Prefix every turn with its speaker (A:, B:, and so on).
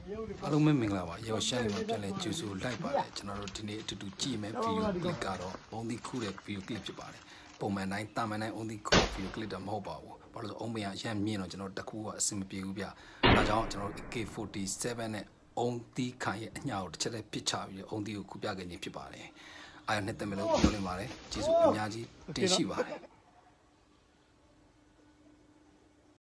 A: အားလုံးပဲမင်္ဂလာပါရောရှမ်းလေးမှာပြန်လဲကြိုဆိုလိုက်ပါတယ်ကျွန်တော်တို့ဒီနေ့အတူတူကြည့်မယ်ဗီဒီယိုကလစ်ကတော့အုံးသီးခုတဲ့ဗီဒီယိုကလစ်ဖြစ်ပါတယ်ပုံမှန်တိုင်းတာမန်တိုင်းအုံးသီးခုဗီဒီယိုကလစ်တော့မဟုတ်ပါဘူးဘာလို့လဲဆိုအုံးမရအရင်မြင်တော့ကျွန်တော်တစ်ခုကအဆင်မပြေဘူးဗျဒါကြောင့်ကျွန်တော်တို့ AK47 နဲ့အုံးသီးခံရဲ့အညာကိုတစ်ချက်လေးပစ်ချပြီးအုံးသီးကိုခုပြခဲ့ခြင်းဖြစ်ပါတယ်အားရနှစ်သက်မယ်လို့ပြောနေပါတယ်ကျေးဇူးအများကြီးတင်ရှိပါတယ်